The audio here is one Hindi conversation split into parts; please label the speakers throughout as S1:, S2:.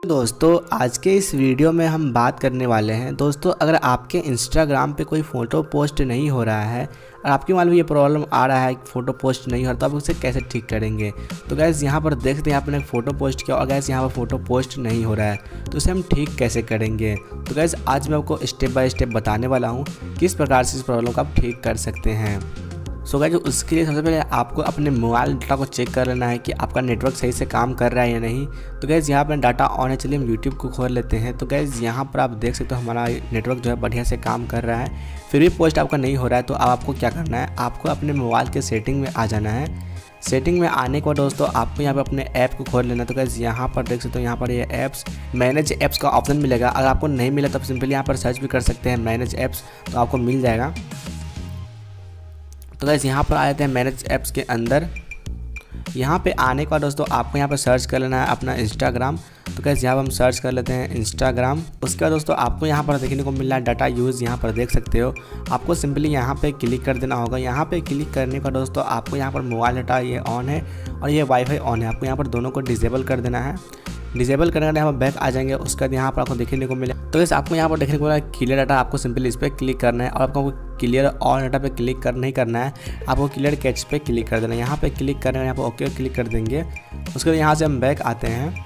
S1: दोस्तों आज के इस वीडियो में हम बात करने वाले हैं दोस्तों, अगर आपके इंस्टाग्राम पे कोई फ़ोटो पोस्ट नहीं हो रहा है और आपके मालूम ये प्रॉब्लम आ रहा है कि फ़ोटो पोस्ट नहीं हो रहा, तो आप उसे कैसे ठीक करेंगे। तो गैस यहाँ पर देख सकते हैं आपने फ़ोटो पोस्ट किया और गैस यहाँ पर फ़ोटो पोस्ट नहीं हो रहा है, तो उसे हम ठीक कैसे करेंगे। तो गैस आज मैं आपको स्टेप बाय स्टेप बताने वाला हूँ किस प्रकार से इस प्रॉब्लम को आप ठीक कर सकते हैं। सो गाइस उसके लिए सबसे पहले आपको अपने मोबाइल डाटा को चेक कर लेना है कि आपका नेटवर्क सही से काम कर रहा है या नहीं। तो गैस यहाँ पर डाटा ऑन है, चलिए हम यूट्यूब को खोल लेते हैं। तो गैस यहाँ पर आप देख सकते हो हमारा नेटवर्क जो है बढ़िया से काम कर रहा है, फिर भी पोस्ट आपका नहीं हो रहा है। तो अब आपको क्या करना है, आपको अपने मोबाइल के सेटिंग में आ जाना है। सेटिंग में आने के बाद दोस्तों आपको यहाँ पे अपने ऐप को खोल लेना है। तो गैस यहाँ पर देख सकते हो, यहाँ पर ये ऐप्स मैनेज ऐप्स का ऑप्शन मिलेगा। अगर आपको नहीं मिला तो सिंपली यहाँ पर सर्च भी कर सकते हैं मैनेज ऐप्स, तो आपको मिल जाएगा। तो गाइस यहाँ पर आ जाते हैं मैनेज ऐप्स के अंदर। यहाँ पे आने के बाद दोस्तों आपको यहाँ पर सर्च कर लेना है अपना इंस्टाग्राम। तो गाइस यहाँ पर हम सर्च कर लेते हैं इंस्टाग्राम। उसके बाद दोस्तों आपको यहाँ पर देखने को मिल रहा है डाटा यूज़, यहाँ पर देख सकते हो। आपको सिंपली यहाँ पे क्लिक कर देना होगा। यहाँ पे क्लिक करने का दोस्तों आपको यहाँ पर मोबाइल डाटा ये ऑन है और ये वाईफाई ऑन है, आपको यहाँ पर दोनों को डिसेबल कर देना है। डिसेबल करने के यहाँ पर बैक आ जाएंगे। उसके बाद यहाँ पर आपको देखने को मिले, तो इस आपको यहाँ पर देखने को मिला क्लियर डाटा, आपको सिंपली इस पर क्लिक करना है और आपको क्लियर ऑल डाटा पे क्लिक नहीं करना है, आपको क्लियर कैच पे क्लिक कर देना है। यहाँ पे क्लिक करना है, यहाँ पर ओके क्लिक कर देंगे। उसके बाद यहाँ से हम बैक आते हैं।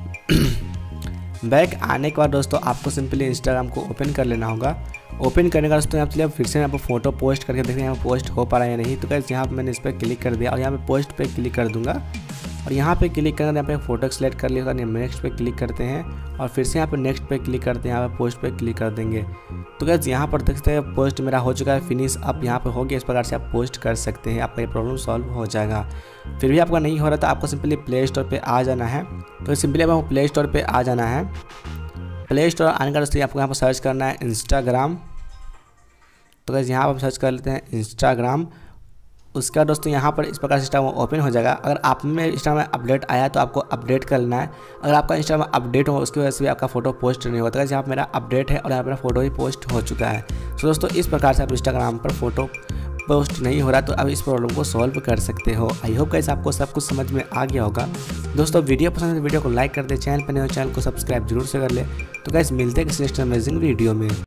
S1: बैक आने के बाद दोस्तों आपको सिंपली इंस्टाग्राम को ओपन कर लेना होगा। ओपन करने का दोस्तों यहाँ फिर से यहाँ पर फोटो पोस्ट करके देखते हैं यहाँ पोस्ट हो पा रहा है या नहीं। तो कैसे यहाँ पर मैंने इस पर क्लिक कर दिया और यहाँ पे पोस्ट पे क्लिक कर दूंगा और यहाँ पे क्लिक करना, यहाँ पे फोटो सेलेक्ट कर लिया, नेक्स्ट पे क्लिक करते हैं और फिर से यहाँ पे नेक्स्ट पे क्लिक करते हैं, यहाँ पे पोस्ट पे क्लिक कर देंगे। तो गाइस यहाँ पर देख सकते हैं पोस्ट मेरा हो चुका है फिनिश। अब यहाँ पे हो गया, इस प्रकार से आप पोस्ट कर सकते हैं, आपका ये प्रॉब्लम सॉल्व हो जाएगा। फिर भी आपका नहीं हो रहा था, आपको सिंपली प्ले स्टोर पर आ जाना है। तो सिंपली आपको प्ले स्टोर पर आ जाना है। प्ले स्टोर आने का दोस्तों आपको यहाँ पर सर्च करना है इंस्टाग्राम। तो गाइस यहाँ पर सर्च कर लेते हैं इंस्टाग्राम। उसका दोस्तों यहाँ पर इस प्रकार से इंस्टाग्राम ओपन हो जाएगा। अगर आप में इंस्टाग्राम में अपडेट आया तो आपको अपडेट कर लेना है। अगर आपका इंस्टाग्राम में अपडेट हो उसकी वजह से भी आपका फोटो पोस्ट नहीं होता है। यहाँ पर मेरा अपडेट है और यहाँ पर फोटो ही पोस्ट हो चुका है। तो दोस्तों इस प्रकार से आप इंस्टाग्राम पर फोटो पोस्ट नहीं हो रहा तो अब इस प्रॉब्लम को सॉल्व कर सकते हो। आई होप गाइस आपको सब कुछ समझ में आ गया होगा। दोस्तों वीडियो पसंद है तो वीडियो को लाइक कर दे, चैनल पर नए हो चैनल को सब्सक्राइब जरूर से कर ले। तो गाइस मिलते हैं किसी नेक्स्ट अमेजिंग वीडियो में।